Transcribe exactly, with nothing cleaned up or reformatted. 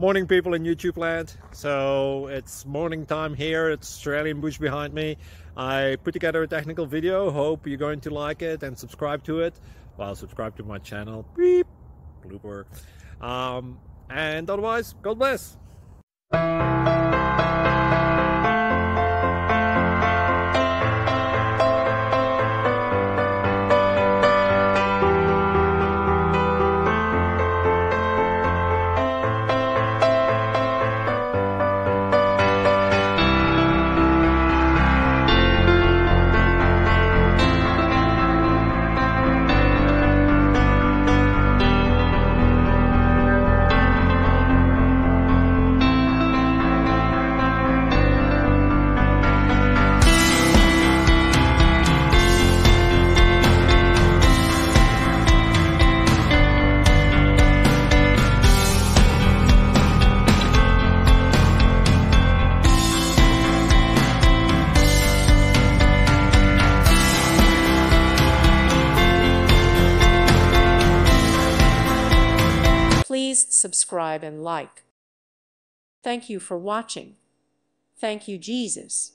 Morning, people in YouTube land. So it's morning time here. It's Australian bush behind me. I put together a technical video. Hope you're going to like it and subscribe to it. Well, subscribe to my channel. Beep. Blooper. Um, and otherwise, God bless. Please subscribe and like. Thank you for watching. Thank you, Jesus.